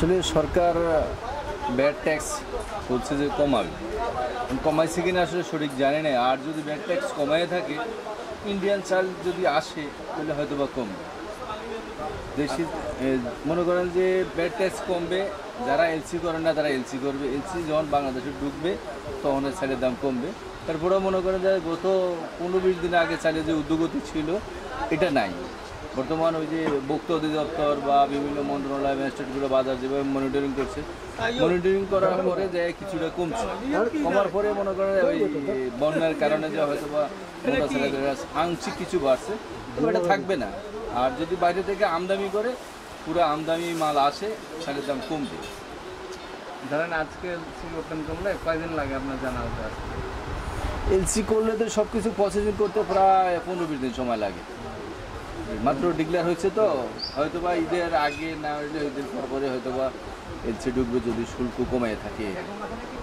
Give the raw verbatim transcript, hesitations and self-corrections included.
আসলে সরকার bad tax বলছে যে কমাবে, কমাইছে কিনা আসলে সঠিক জানি না। আর যদি ব্যাড ট্যাক্স কমায় থাকে, ইন্ডিয়ান চাল যদি আসে তাহলে হয়তো বা কমবে। দেশি মনে করেন যে ব্যাড ট্যাক্স কমবে, যারা এলসি করেন না তারা এলসি করবে, এলসি যখন বাংলাদেশে ঢুকবে তখন চালের দাম কমবে। তারপরেও মনে করেন যে গত পনেরো বিশ দিন আগে চালের যে উদ্যোগতি ছিল এটা নাই। বর্তমান ওই যে ভোক্তা অধিদপ্তর বা বিভিন্ন মন্ত্রণালয় ম্যাজিস্ট্রেটগুলো বাজার যেভাবে মনিটরিং করছে, মনিটরিং করার পরে যে কিছুটা কমছে, কমার পরে মনে করেন ওই বন্যার কারণে যে হয়তো বা মোটা চালের আংশিক কিছু বাড়ছে, এটা থাকবে না। আর যদি বাইরে থেকে আমদানি করে পুরো আমদানি মাল আসে, চালের দাম কমবে। ধরেন আজকে এলসি ওপেন করলে কয়দিন লাগে আপনার জানা হতে? এলসি করলে তো সব কিছু প্রসেসিং করতে প্রায় পনেরো বিশ দিন সময় লাগে। মাত্র ডিক্লেয়ার হয়েছে তো, হয়তো বা ঈদের আগে না হলে ঈদের পর পরে হয়তো বা এলসি ঢুকবে যদি শুল্ক কমায় থাকে।